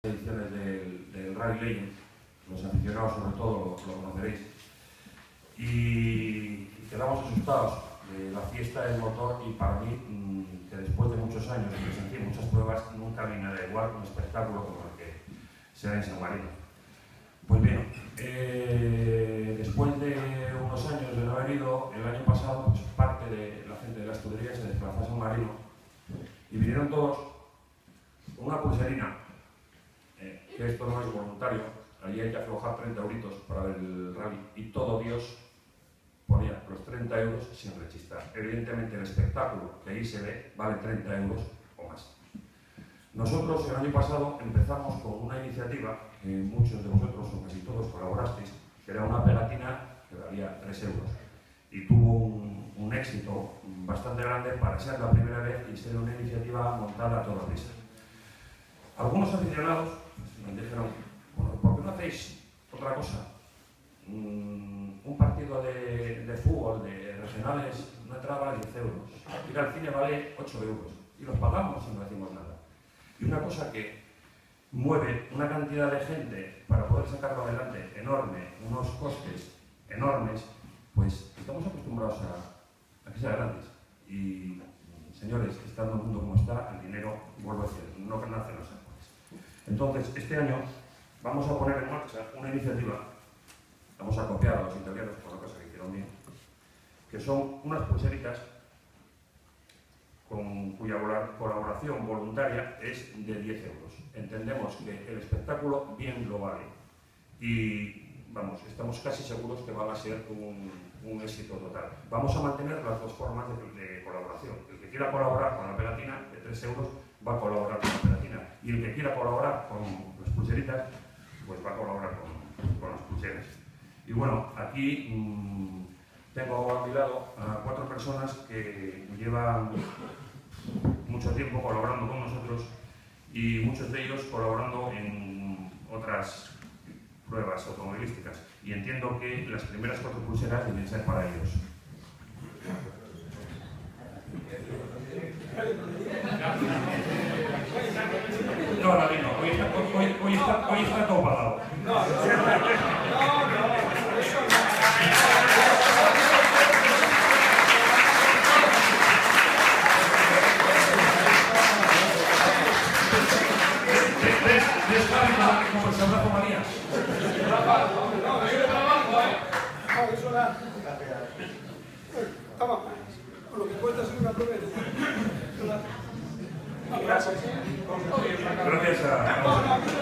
ediciones del Rally Legend, los aficionados sobre todo lo conoceréis, y quedamos asustados de la fiesta del motor. Y para mí, que después de muchos años de presenciar muchas pruebas, nunca vi nada igual, un espectáculo como el que se da en San Marino. Pues bien, después de unos años de no haber ido, el año pasado pues parte de la gente de la escudería se desplazó a San Marino y vinieron todos con una pulserina, que esto no es voluntario. Allí hay que aflojar 30 euritos para ver el rally y todo Dios ponía los 30 euros sin rechistar. Evidentemente el espectáculo que ahí se ve vale 30 euros o más. Nosotros el año pasado empezamos con una iniciativa que muchos de vosotros o casi todos colaborasteis, que era una pegatina que valía 3 euros y tuvo un éxito bastante grande para ser la primera vez y ser una iniciativa montada a toda prisa. Algunos aficionados me dijeron: bueno, ¿por qué no hacéis otra cosa? Un partido de fútbol de regionales, una entrada vale 10 euros, ir al cine vale 8 euros y los pagamos y no decimos nada. Y una cosa que mueve una cantidad de gente para poder sacarlo adelante enorme, unos costes enormes, pues estamos acostumbrados a que sea gratis. Y señores, estando en el mundo como está, el dinero, vuelvo a decir, no nace en los árboles. Entonces, este año vamos a poner en marcha una iniciativa, vamos a copiar a los italianos por la cosa que hicieron bien, que son unas pulseritas cuya colaboración voluntaria es de 10 euros. Entendemos que el espectáculo bien lo vale y, vamos, estamos casi seguros que va a ser un éxito total. Vamos a mantener las dos formas de colaboración. El que quiera colaborar con la pegatina de 3 euros va a colaborar con la pegatina, y el que quiera colaborar con las pulseritas pues va a colaborar con las pulseras. Y bueno, aquí tengo a mi lado a 4 personas que llevan mucho tiempo colaborando con nosotros y muchos de ellos colaborando en otras pruebas automovilísticas, y entiendo que las primeras 4 pulseras deben ser para ellos. No, David, no. Hoy está todo pagado. Como el Sabrazo María. No, yo trabajo, No, eso era. Toma, con lo que cuesta ser una prueba. Gracias a...